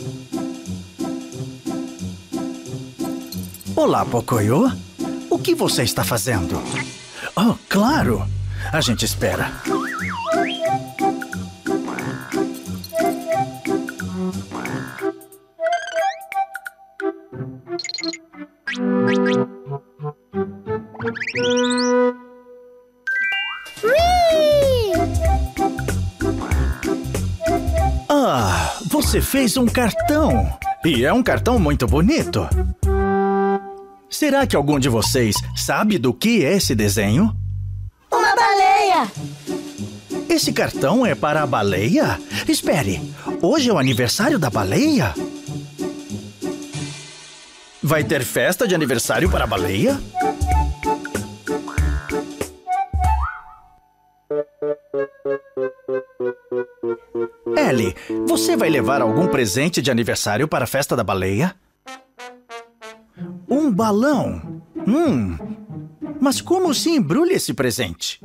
Olá, Pocoyo. O que você está fazendo? Oh, claro! A gente espera. Ah, você fez um cartão. E é um cartão muito bonito. Será que algum de vocês sabe do que é esse desenho? Uma baleia! Esse cartão é para a baleia? Espere, hoje é o aniversário da baleia? Vai ter festa de aniversário para a baleia? Ellie, você vai levar algum presente de aniversário para a festa da baleia? Um balão? Mas como se embrulha esse presente?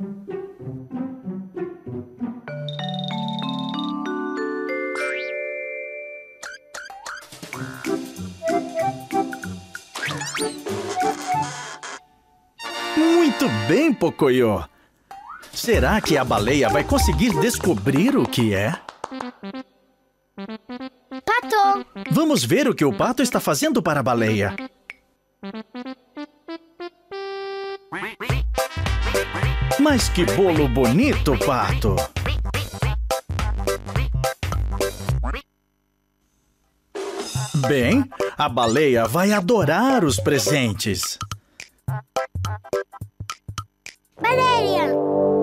Muito bem, Pocoyo. Será que a baleia vai conseguir descobrir o que é? Pato! Vamos ver o que o pato está fazendo para a baleia. Mas que bolo bonito, pato! Bem, a baleia vai adorar os presentes. Baleia!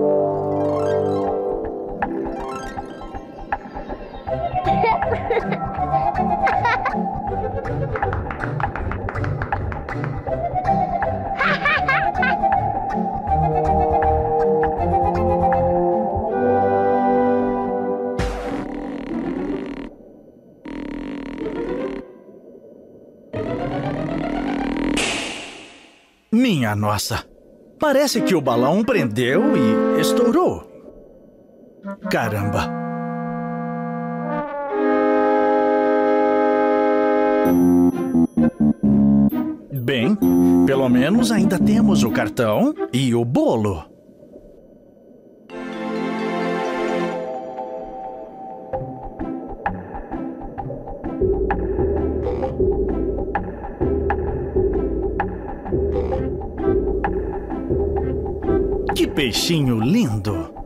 Minha nossa! Parece que o balão prendeu e estourou. Caramba! Bem, pelo menos ainda temos o cartão e o bolo. Que peixinho lindo!